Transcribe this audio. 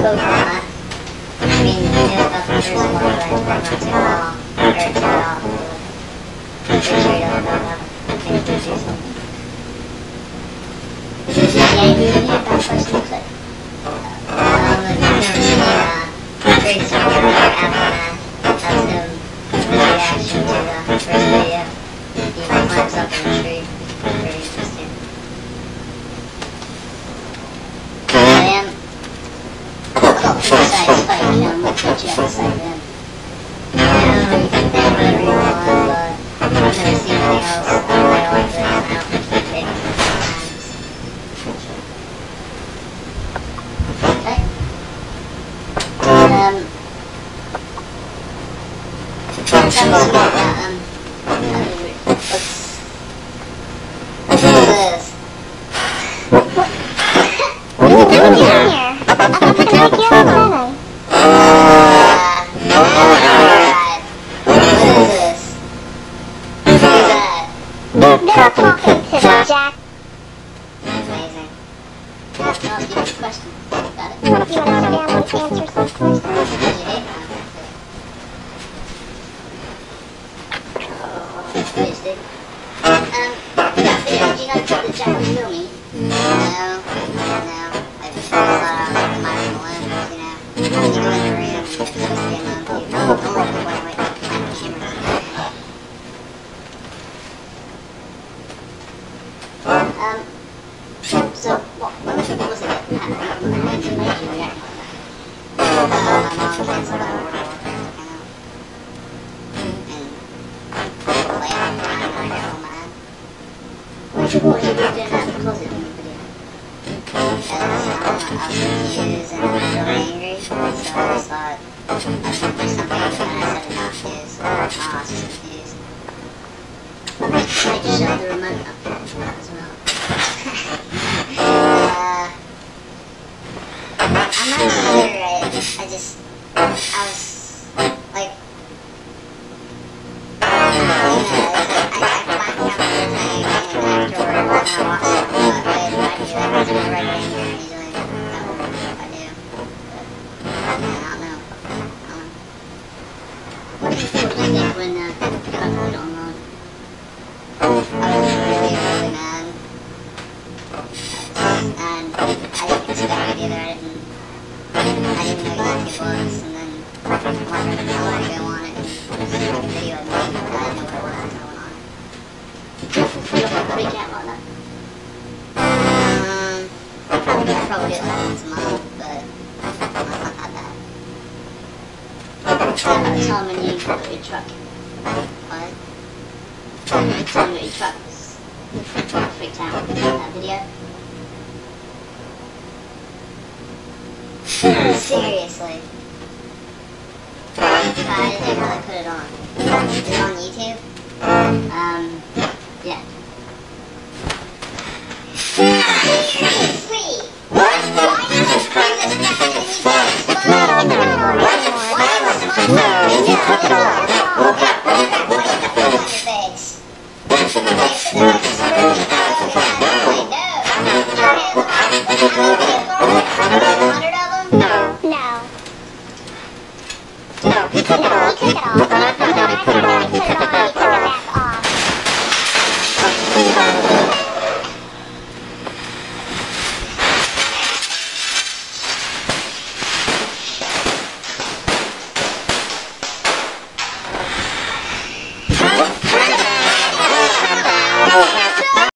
that. I mean, it was about the first one, but not too long. Or too long. Pretty sure he doesn't know how to change the season. Yeah, you need that person to click. Trace your aftermath. That's him reaction to the first video. He climbs up in a tree. Very interesting. And besides fight him, we'll put you outside him. You can think whatever you want, but I've never seen anything else out there like this. I don't think he'd pick sometimes. Okay. Let's talk about that. What's this? What are you doing here? I thought you were going to Alright. What is this? Who's that? They're talking to Jack. Amazing. Well, you have a question. Got it. You want to stand and answer some questions? You hate my Stick. Yeah, did you know that Jack was real meat? No. I just thought I was my lens, you know. You go in the room, it's supposed to be alone, you don't look away, my camera's in there. So, what was it that happened? My hands and legs, you react like that. My mom canceled out World War, What you doing in that closet in the video? I was confused and I was really angry, so I just thought I was going to do something, but then I said enough news. I was just confused. I just shoved the remote up there as well. I'm not sure, I was like, What do you think when you got put on loan? I was really mad. And I didn't expect it either. I didn't know exactly what it was. And then I wanted to know where to go on it. And this is like a video I made. I didn't know what it was until I went on it. Freakout on that. I probably do it like once a month, but it's not that bad. Tell me when you put your truck. What? Tell me what your truck was. Freaked out with that video. Seriously. I didn't think how I put it on. Is it on YouTube? Yeah.